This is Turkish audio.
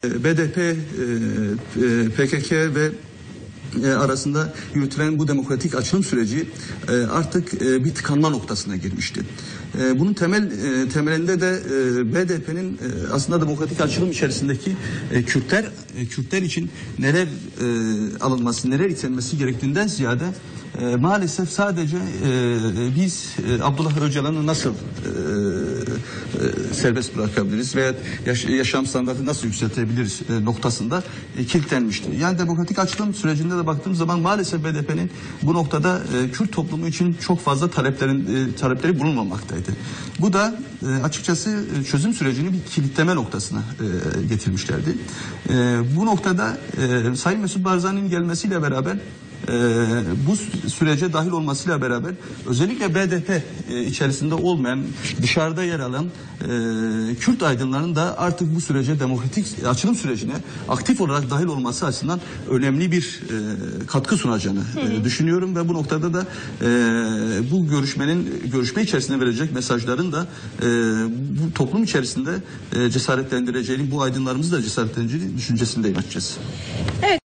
BDP, PKK ve arasında yürütülen bu demokratik açılım süreci artık bir tıkanma noktasına girmişti. Bunun temelinde de BDP'nin aslında demokratik açılım içerisindeki Kürtler için neler alınması, neler itenmesi gerektiğinden ziyade maalesef sadece biz Abdullah Öcalan'ı nasıl serbest bırakabiliriz veya yaşam standartını nasıl yükseltebiliriz noktasında kilitlenmişti. Yani demokratik açılım sürecinde de baktığımız zaman maalesef BDP'nin bu noktada Kürt toplumu için çok fazla talepleri bulunmamaktaydı. Bu da açıkçası çözüm sürecini bir kilitleme noktasına getirmişlerdi. Bu noktada Sayın Mesut Barzani'nin gelmesiyle beraber bu sürece dahil olmasıyla beraber özellikle BDP içerisinde olmayan, dışarıda yer alan Kürt aydınlarının da artık bu sürece, demokratik açılım sürecine aktif olarak dahil olması açısından önemli bir katkı sunacağını düşünüyorum ve bu noktada da bu görüşme içerisinde verecek mesajların da bu toplum içerisinde cesaretlendireceğini, bu aydınlarımızı da cesaretlendireceğini düşüncesindeyim açıkçası. Evet.